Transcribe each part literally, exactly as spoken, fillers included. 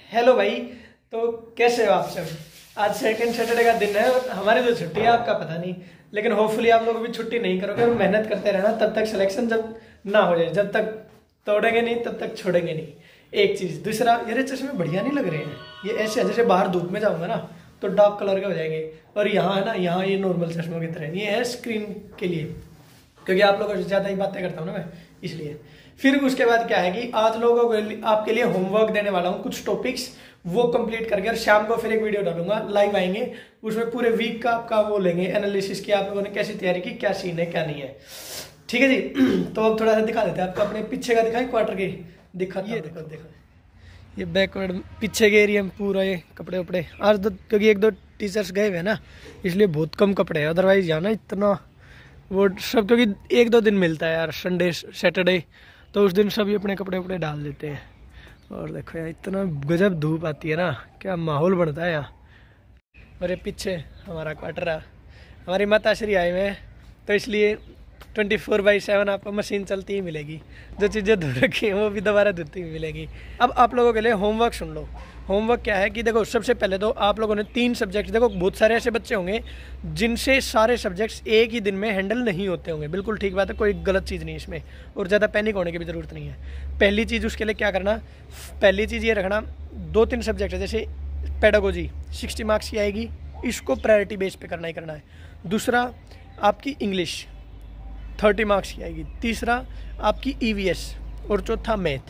Hello भाई। तो कैसे हो आप सब। आज सेकंड सैटरडे का दिन है और हमारी जो छुट्टी है आपका पता नहीं, लेकिन होपफुली आप लोग भी छुट्टी नहीं करोगे और मेहनत करते रहना तब तक सिलेक्शन जब ना हो जाए, जब तक तोड़ेंगे नहीं तब तक छोड़ेंगे नहीं। एक चीज़। दूसरा, यार चश्मे बढ़िया नहीं लग रहे हैं, ये ऐसे है जैसे बाहर धूप में जाऊंगा ना तो डार्क कलर के हो जाएंगे, और यहाँ है ना, यहाँ ये नॉर्मल चश्मों की तरह, ये है स्क्रीन के लिए, क्योंकि आप लोगों से ज़्यादा ही बातें करता हूँ ना मैं, इसलिए। फिर उसके बाद क्या है कि आज लोगों को आपके लिए होमवर्क देने वाला हूँ, कुछ टॉपिक्स वो कंप्लीट करके, और शाम को फिर एक वीडियो डालूंगा, लाइव आएंगे, उसमें पूरे वीक का आपका वो लेंगे एनालिसिस की, आप लोगों ने कैसी तैयारी की, क्या सीन है क्या नहीं है। ठीक है जी। तो अब थोड़ा सा दिखा देते हैं आपको, अपने पीछे का दिखाएं, क्वार्टर के दिखा, ये देखो देखो ये बैकवर्ड पीछे के एरिया में पूरा ये कपड़े वपड़े आज दो, क्योंकि एक दो टीचर्स गए हुए ना, इसलिए बहुत कम कपड़े हैं, अदरवाइज यहाँ ना इतना वो सब, क्योंकि एक दो दिन मिलता है यार, संडे सैटरडे, तो उस दिन सभी अपने कपड़े वपड़े डाल देते हैं। और देखो यार इतना गजब धूप आती है ना, क्या माहौल बनता है यहाँ। और ये पीछे हमारा क्वार्टर है, हमारी माता श्री आए हुए हैं, तो इसलिए ट्वेंटी फोर बाई सेवन आपको मशीन चलती ही मिलेगी, जो चीज़ें धो रखी हैं वो भी दोबारा धोती हुई मिलेगी। अब आप लोगों के लिए होमवर्क सुन लो। होमवर्क क्या है कि देखो, सबसे पहले तो आप लोगों ने तीन सब्जेक्ट, देखो बहुत सारे ऐसे बच्चे होंगे जिनसे सारे सब्जेक्ट्स एक ही दिन में हैंडल नहीं होते होंगे, बिल्कुल ठीक बात है, कोई गलत चीज़ नहीं इसमें, और ज़्यादा पैनिक होने की भी ज़रूरत नहीं है। पहली चीज़ उसके लिए क्या करना, पहली चीज़ ये रखना, दो तीन सब्जेक्ट है जैसे पेडागोजी सिक्सटी मार्क्स की आएगी, इसको प्रायोरिटी बेस पे करना ही करना है। दूसरा आपकी इंग्लिश थर्टी मार्क्स की आएगी। तीसरा आपकी ई वी एस, और चौथा मैथ।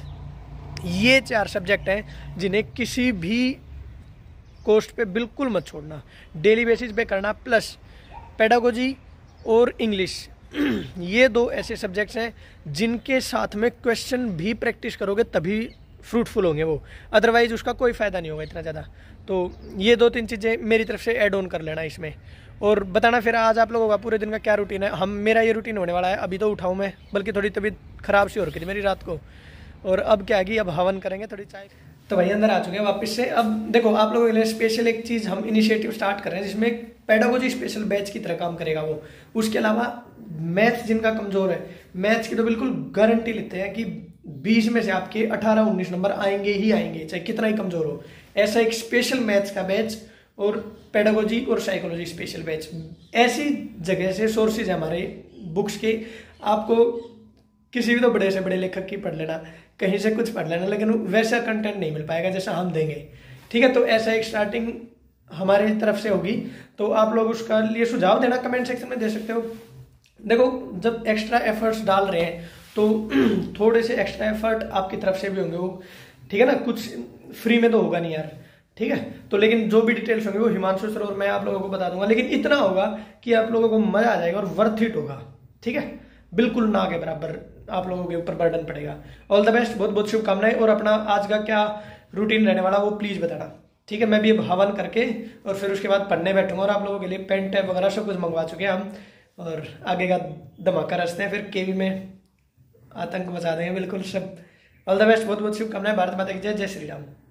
ये चार सब्जेक्ट हैं जिन्हें किसी भी कोस्ट पे बिल्कुल मत छोड़ना, डेली बेसिस पे करना। प्लस पेडागोजी और इंग्लिश, ये दो ऐसे सब्जेक्ट्स हैं जिनके साथ में क्वेश्चन भी प्रैक्टिस करोगे तभी फ्रूटफुल होंगे वो, अदरवाइज उसका कोई फ़ायदा नहीं होगा इतना ज़्यादा। तो ये दो तीन चीज़ें मेरी तरफ से ऐड ऑन कर लेना इसमें, और बताना फिर आज आप लोगों का पूरे दिन का क्या रूटीन है। हम मेरा ये रूटीन होने वाला है, अभी तो उठाऊँ मैं, बल्कि थोड़ी तबीयत ख़राब सी हो रही थी मेरी रात को, और अब क्या है कि अब हवन करेंगे थोड़ी चाय। तो भाई अंदर आ चुके हैं वापस से। अब देखो आप लोगों के लिए स्पेशल एक चीज़ हम इनिशिएटिव स्टार्ट कर रहे हैं, जिसमें पेडागोजी स्पेशल बैच की तरह काम करेगा वो। उसके अलावा मैथ्स जिनका कमज़ोर है, मैथ्स की तो बिल्कुल गारंटी लेते हैं कि बीस में से आपके अठारह उन्नीस नंबर आएंगे ही आएंगे, चाहे कितना ही कमज़ोर हो। ऐसा एक स्पेशल मैथ्स का बैच और पेडागोजी और साइकोलॉजी स्पेशल बैच, ऐसी जगह से सोर्सेज है हमारे बुक्स के, आपको किसी भी तो बड़े से बड़े लेखक की पढ़ लेना, कहीं से कुछ पढ़ लेना, लेकिन वैसा कंटेंट नहीं मिल पाएगा जैसा हम देंगे। ठीक है, तो ऐसा एक स्टार्टिंग हमारी तरफ से होगी, तो आप लोग उसका लिए सुझाव देना कमेंट सेक्शन में दे सकते हो। देखो जब एक्स्ट्रा एफर्ट्स डाल रहे हैं तो थोड़े से एक्स्ट्रा एफर्ट आपकी तरफ से भी होंगे वो, ठीक है ना, कुछ फ्री में तो होगा नहीं यार। ठीक है, तो लेकिन जो भी डिटेल्स होंगे वो हिमांशु सर और मैं आप लोगों को बता दूंगा, लेकिन इतना होगा कि आप लोगों को मजा आ जाएगा और वर्थ इट होगा। ठीक है, बिल्कुल ना के बराबर आप लोगों के ऊपर बर्डन पड़ेगा। ऑल द बेस्ट, बहुत बहुत शुभकामनाएं, और अपना आज का क्या रूटीन रहने वाला वो प्लीज बताना। ठीक है, मैं भी अब हवन करके और फिर उसके बाद पढ़ने बैठूंगा, और आप लोगों के लिए पेन टैब वगैरह सब कुछ मंगवा चुके हैं हम, और आगे का धमाका रचते हैं, फिर केवी में आतंक मचा देंगे बिल्कुल सब। ऑल द बेस्ट, बहुत बहुत शुभकामनाएं। भारत माता की जय, जय श्री राम।